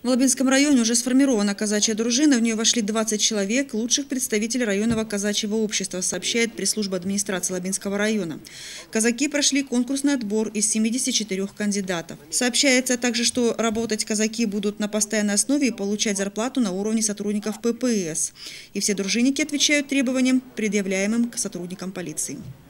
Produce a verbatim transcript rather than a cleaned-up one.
В Лабинском районе уже сформирована казачья дружина, в нее вошли двадцать человек, лучших представителей районного казачьего общества, сообщает пресс-служба администрации Лабинского района. Казаки прошли конкурсный отбор из семидесяти четырёх кандидатов. Сообщается также, что работать казаки будут на постоянной основе и получать зарплату на уровне сотрудников Пэ Пэ Эс. И все дружинники отвечают требованиям, предъявляемым к сотрудникам полиции.